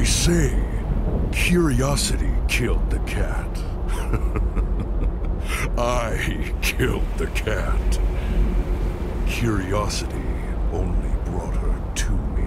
say curiosity killed the cat. I killed the cat. Curiosity only brought her to me.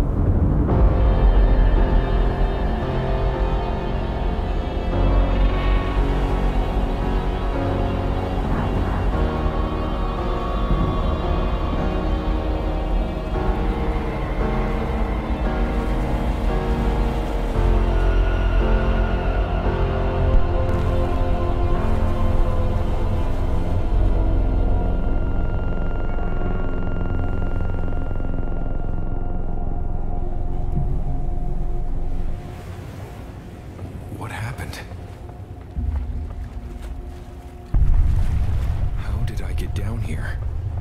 What happened? How did I get down here?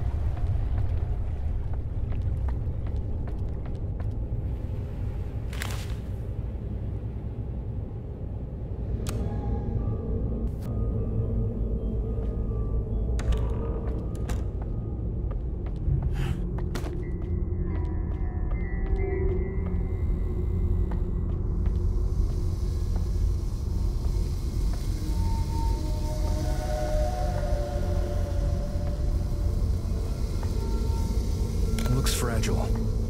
Looks fragile.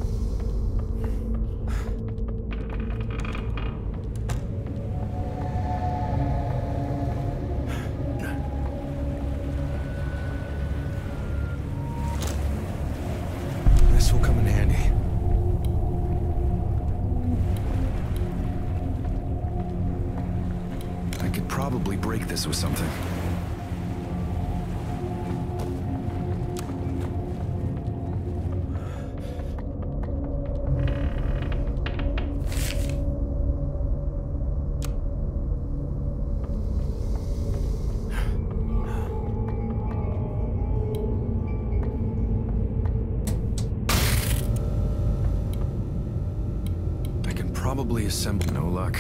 This will come in handy. I could probably break this with something. Probably assemble. No luck.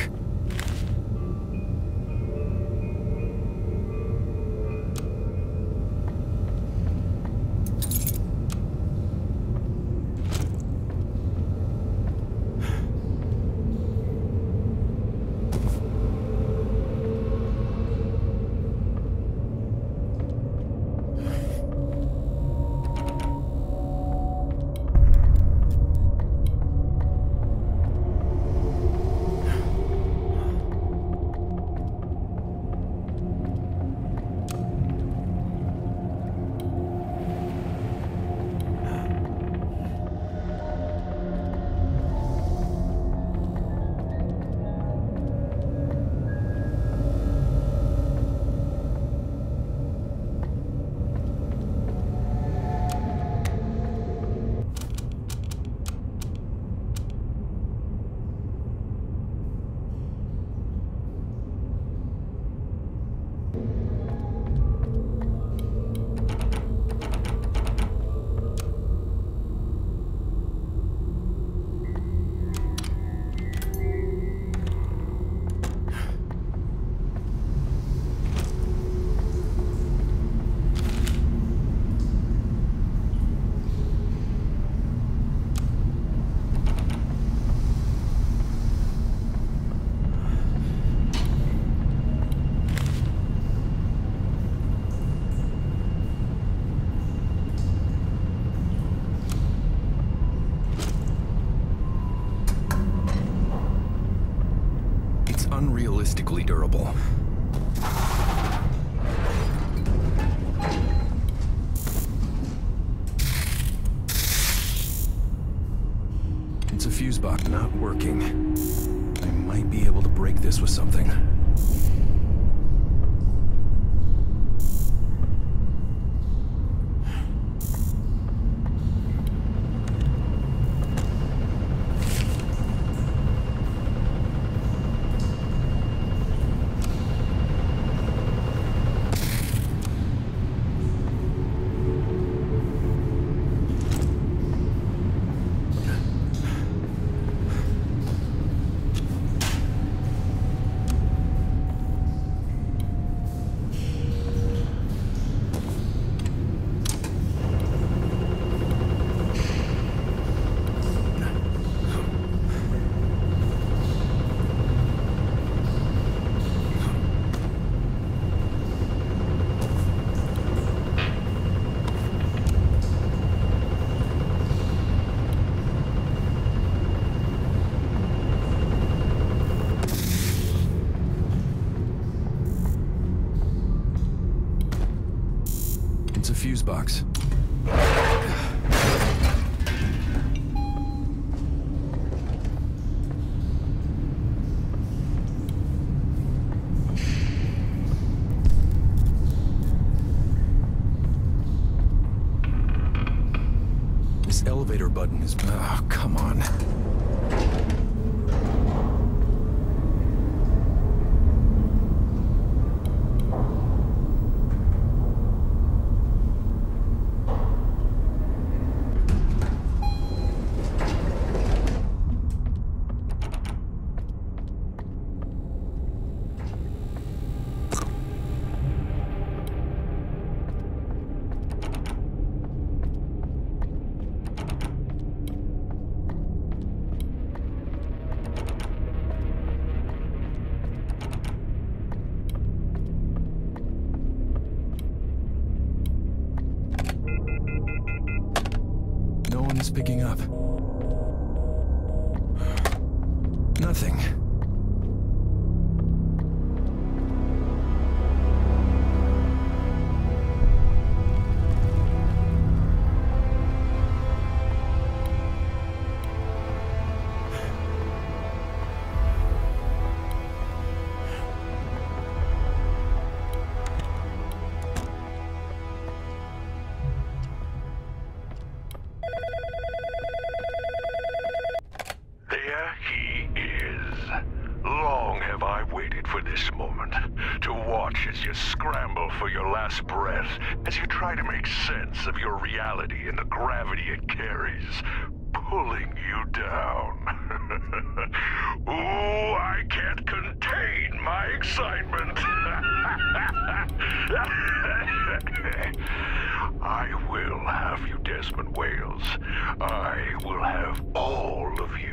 Unrealistically durable. It's a fuse box not working. I might be able to break this with something. elevator button is... Oh, come on. No one's picking up. Nothing. There he is. Long have I waited for this moment, to watch as you scramble for your last breath, as you try to make sense of your reality and the gravity it carries, pulling you down. Ooh, I can't contain my excitement. I will have you, Desmond Wales. I will have all of you.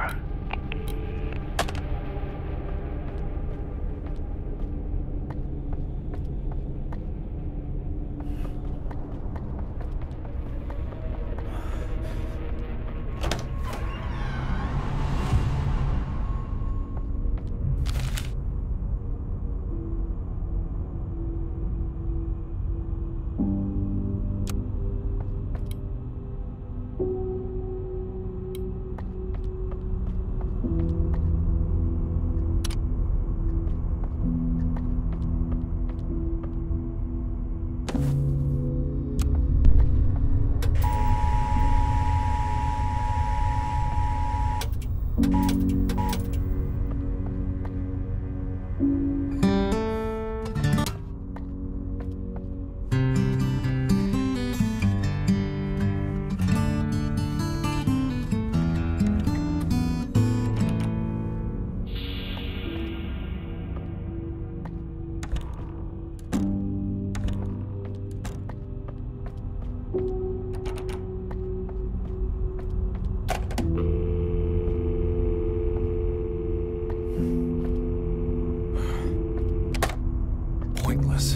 Pointless.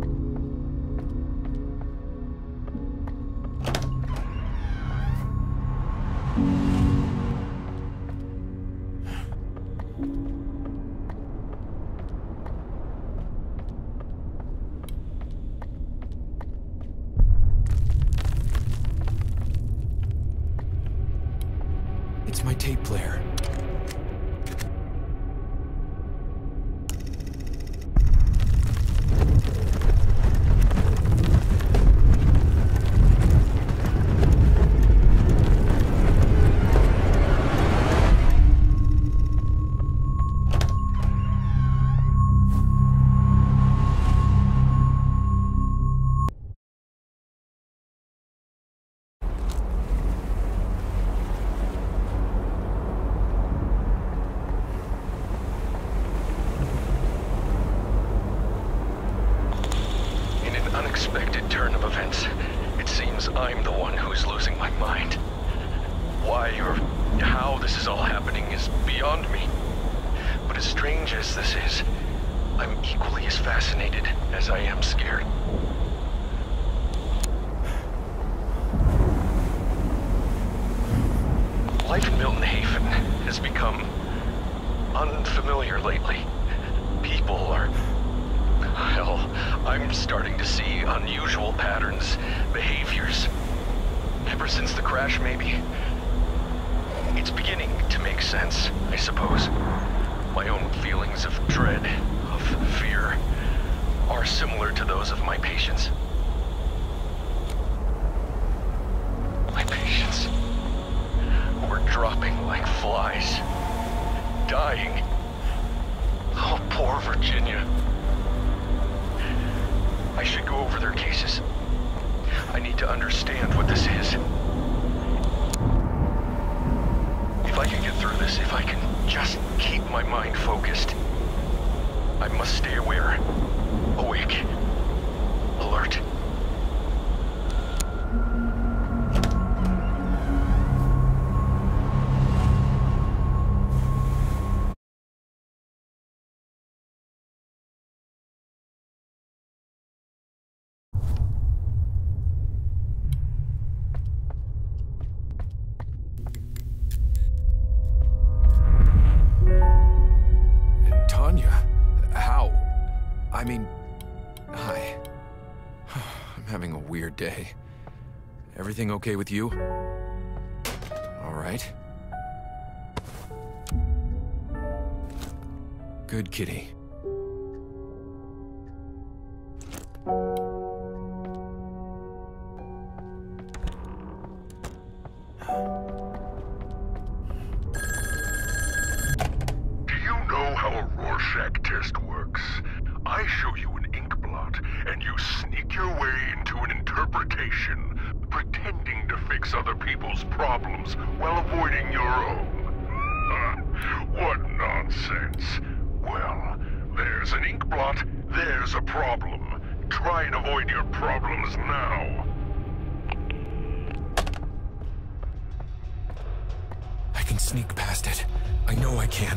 It's my tape player. Unexpected turn of events. It seems I'm the one who is losing my mind. Why or how this is all happening is beyond me. But as strange as this is, I'm equally as fascinated as I am scared. Life in Milton Haven has become unfamiliar lately. People are... Hell, I'm starting to see unusual patterns, behaviors. Ever since the crash, maybe. It's beginning to make sense, I suppose. My own feelings of dread, of fear, are similar to those of my patients. My patients. flies. Dying. Oh, poor Virginia. I should go over their cases. I need to understand what this is. If I can get through this, if I can just keep my mind focused, I must stay aware, awake, alert. Hi. I'm having a weird day. Everything okay with you? All right. Good kitty. Do you know how a Rorschach test works? I show you an ink blot, and you sneak your way into an interpretation, pretending to fix other people's problems while avoiding your own. What nonsense. Well, there's an ink blot, there's a problem. Try and avoid your problems now. I can sneak past it. I know I can.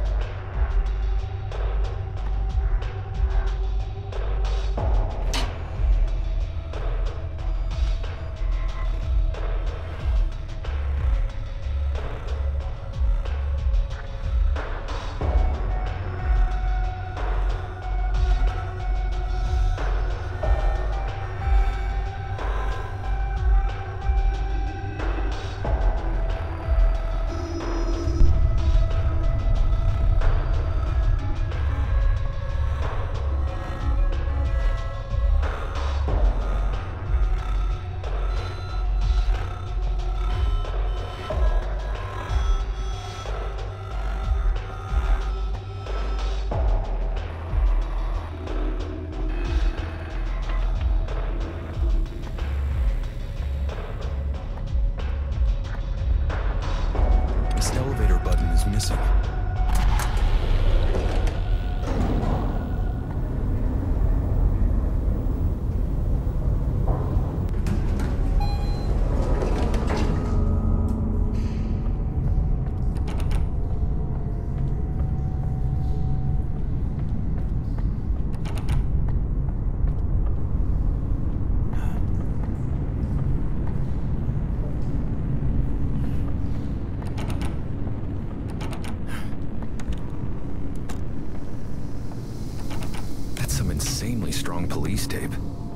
Missing. Insanely strong police tape.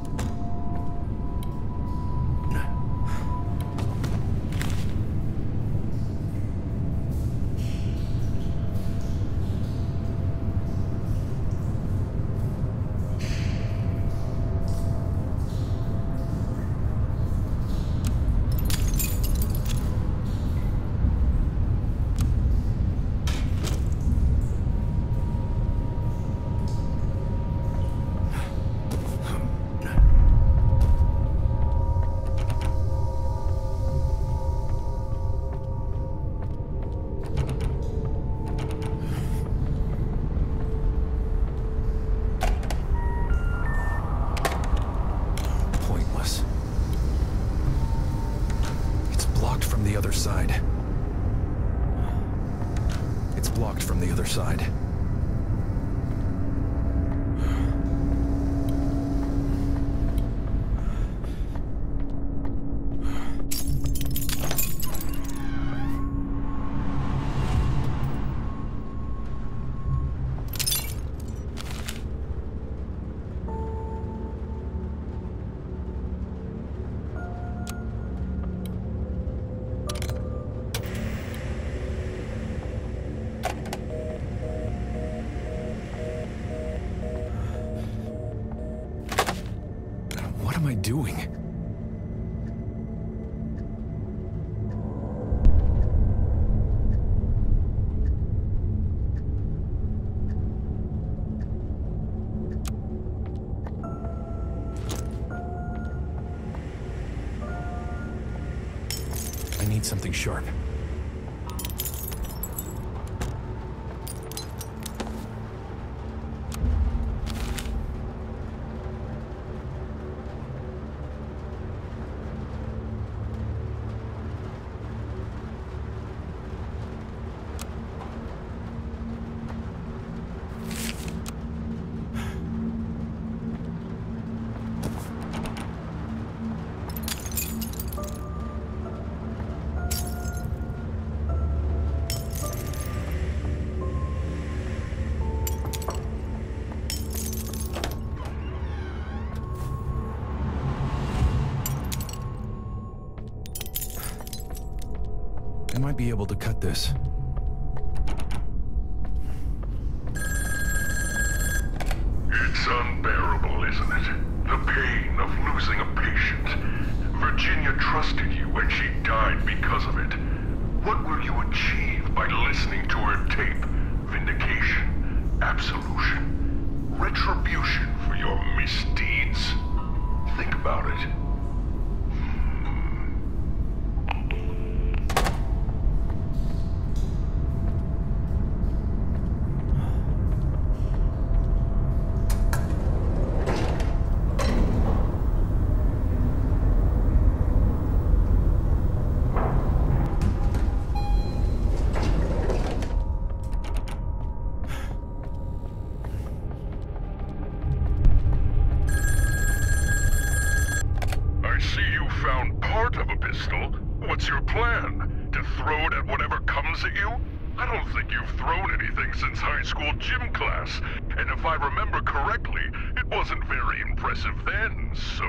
From the other side. It's blocked from the other side. What am I doing? sharp. I might be able to cut this. It's unbearable, isn't it? The pain of losing a patient. Virginia trusted you and she died because of it. What will you achieve by listening to her tape? Vindication? Absolution? Retribution for your misdeeds? Think about it. What's your plan? To throw it at whatever comes at you? I don't think you've thrown anything since high school gym class. And if I remember correctly, it wasn't very impressive then, so...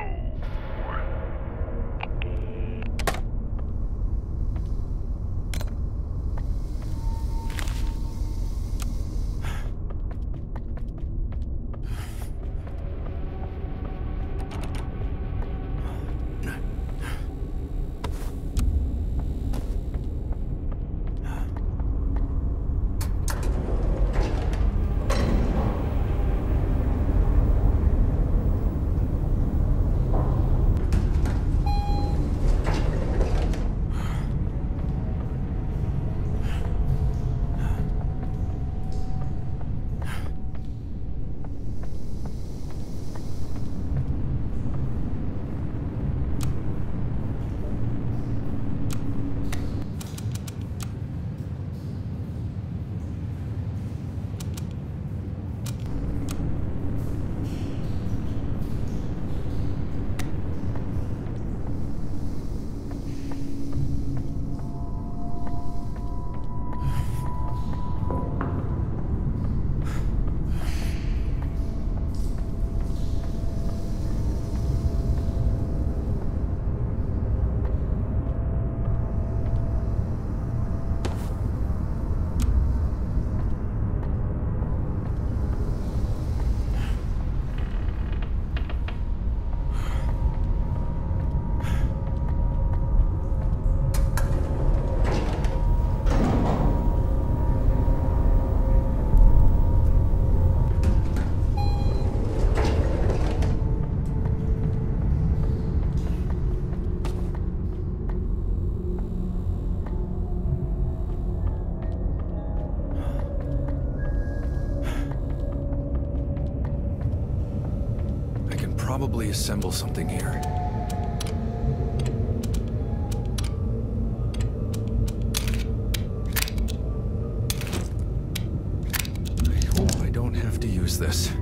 Probably assemble something here. I hope I don't have to use this.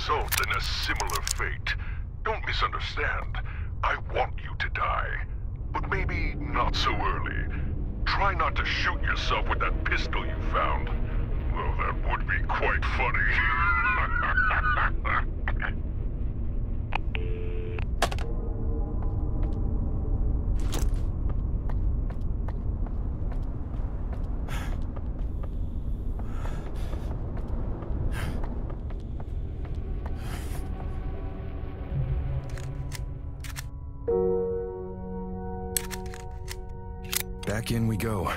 result in a similar fate. Don't misunderstand. I want you to die. But maybe not so early. Try not to shoot yourself with that pistol you found. Well, that would be quite funny. Back in we go.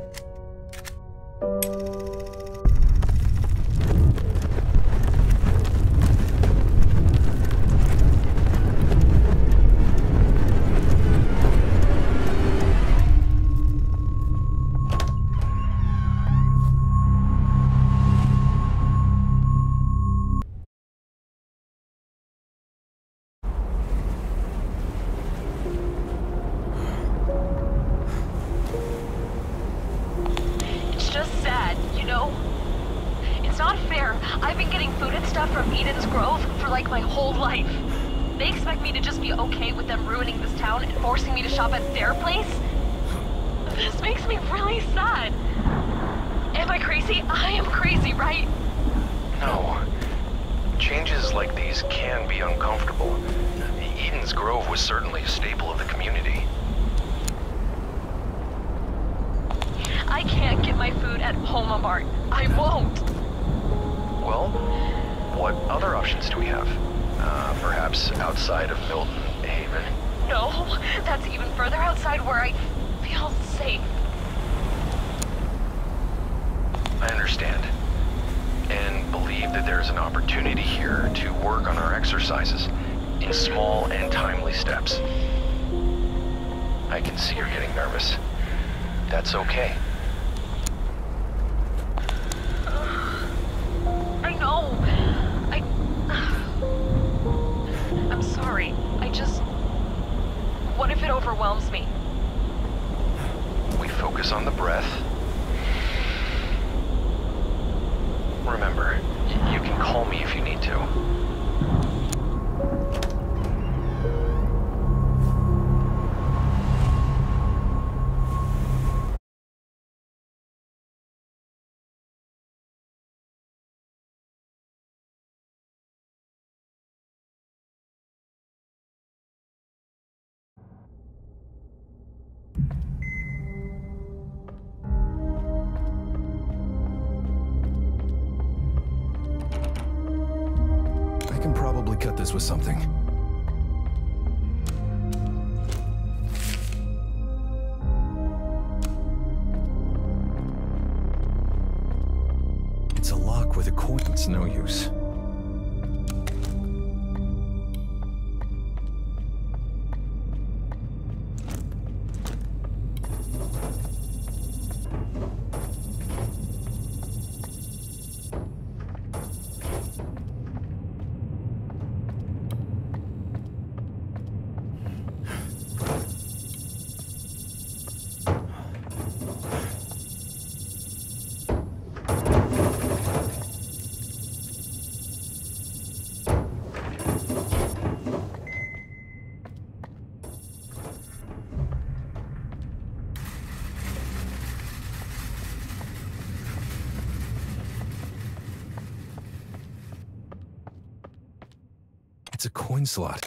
My whole life. They expect me to just be okay with them ruining this town and forcing me to shop at their place? This makes me really sad. Am I crazy? I am crazy, right? No. Changes like these can be uncomfortable. Eden's Grove was certainly a staple of the community. I can't get my food at Homamart. I won't. Well, what other options do we have? Perhaps outside of Milton Haven? No, that's even further outside where I feel safe. I understand. And believe that there's an opportunity here to work on our exercises in small and timely steps. I can see you're getting nervous. That's okay. I know. I'm sorry. What if it overwhelms me? We focus on the breath. Remember, you can call me if you need to. Probably cut this with something. It's a lock with a coin. It's no use. It's a coin slot.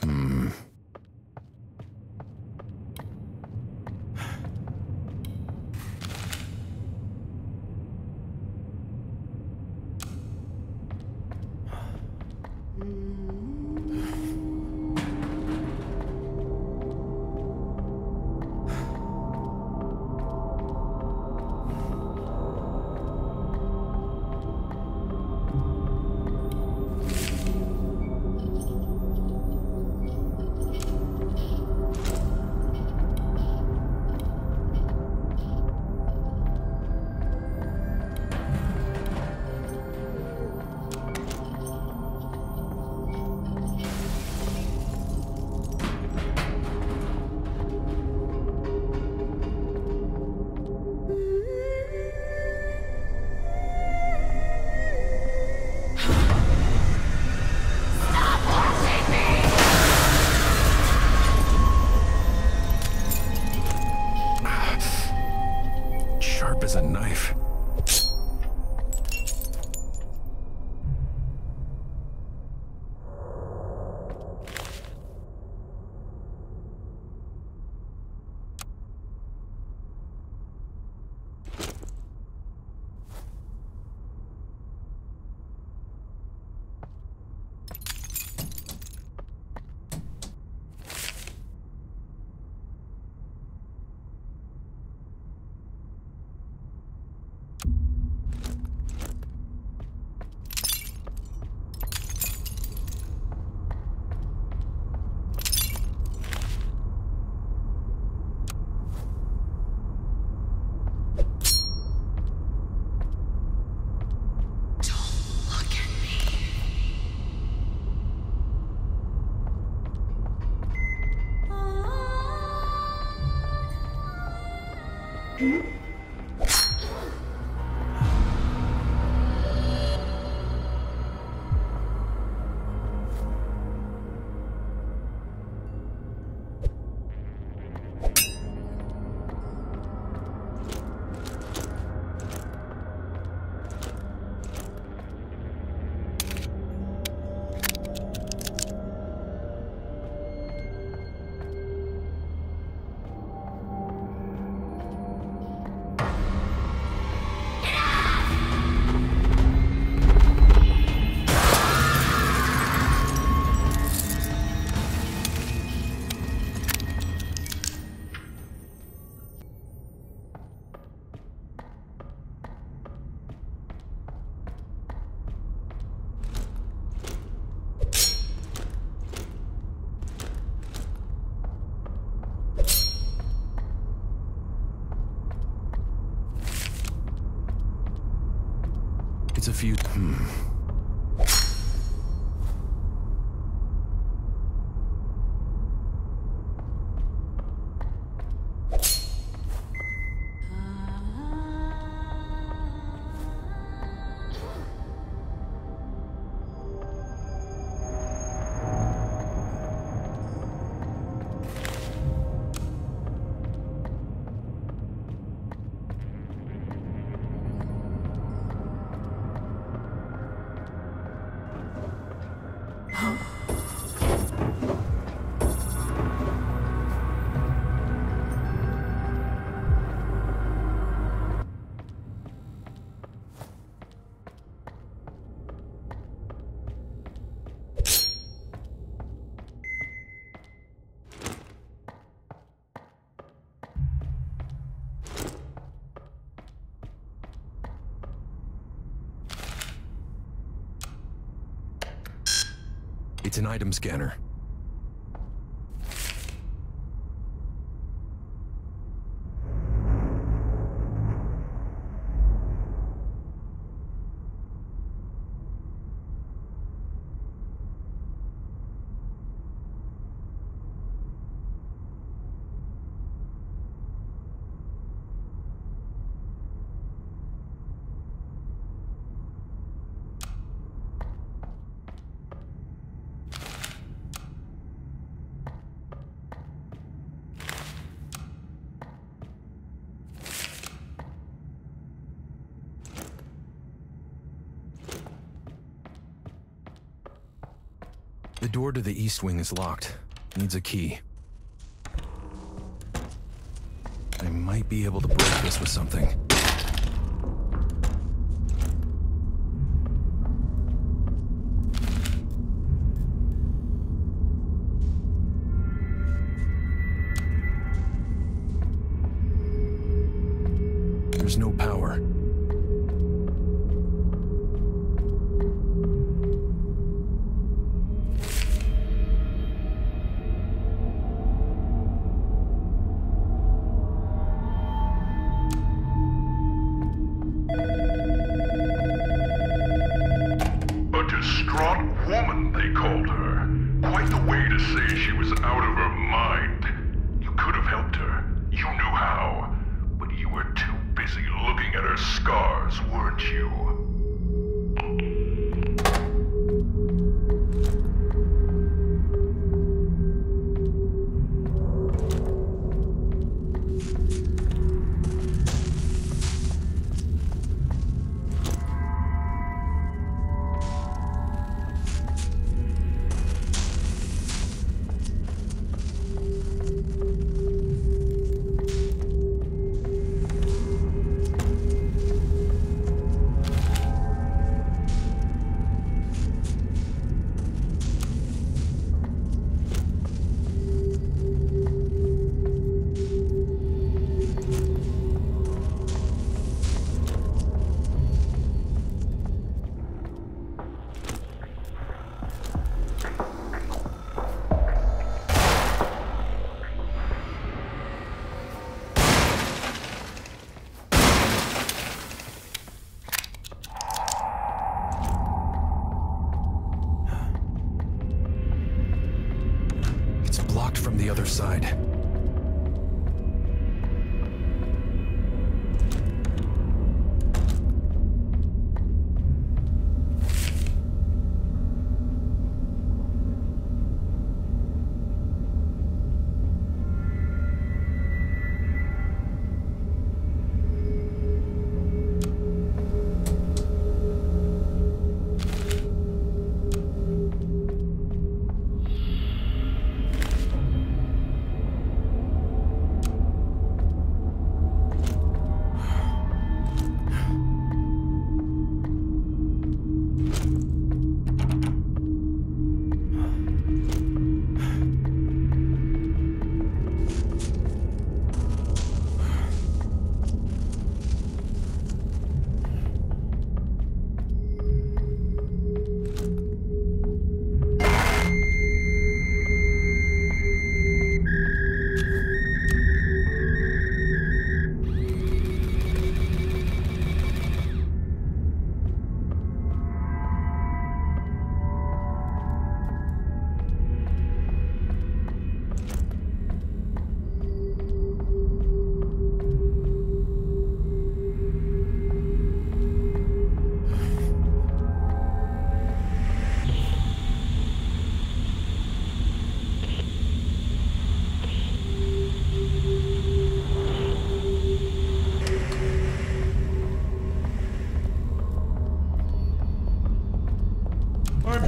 It's a few... It's an item scanner. The door to the east wing is locked. Needs a key. I might be able to break this with something. There's no power. Woman, they called her. Quite the way to say she was out of her mind. You could have helped her. You knew how. But you were too busy looking at her scars, weren't you? From the other side.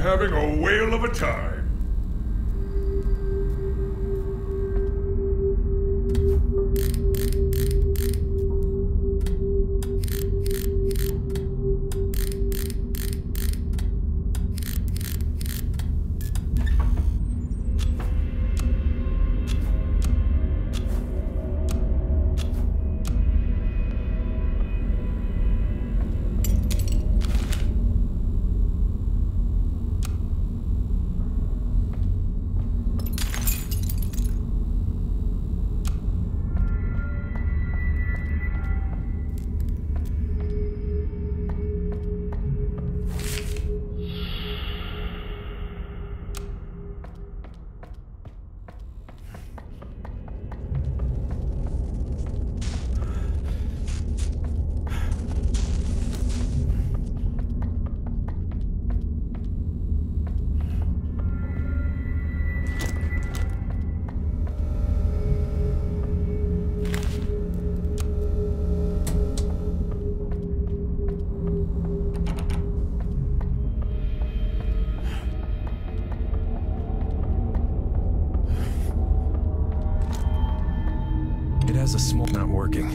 having a whale of a time. It has a small... not working.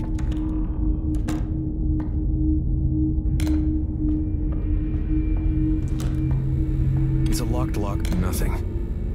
It's a locked lock, nothing.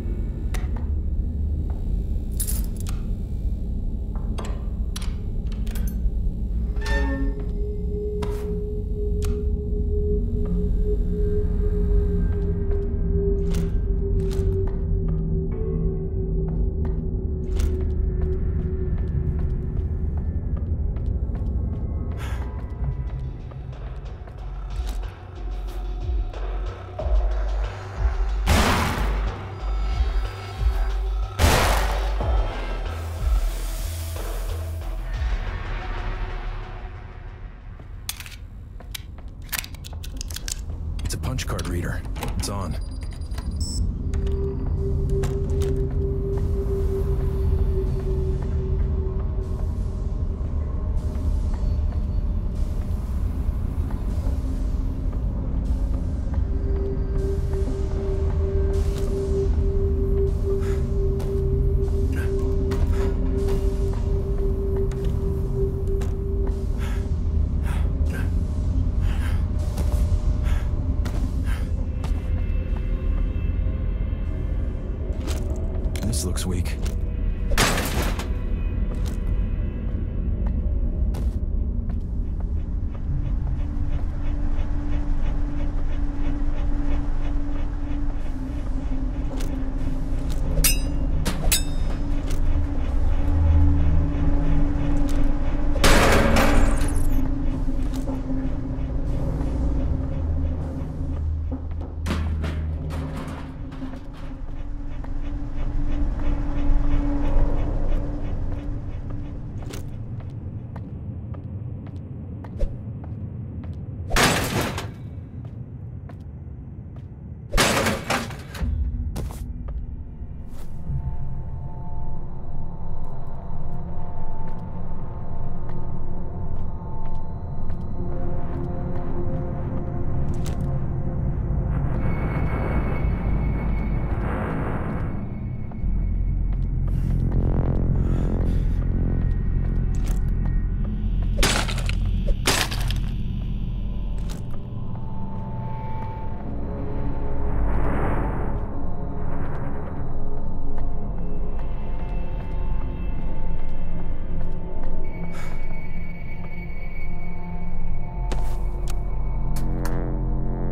It's a punch card reader. It's on. This looks weak.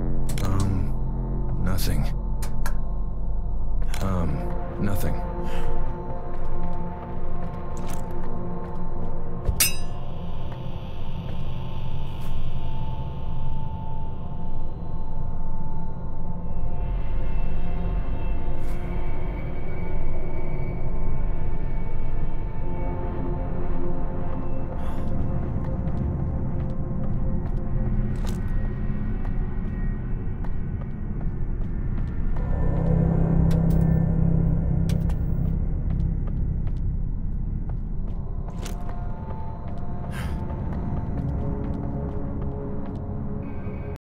Nothing. Nothing.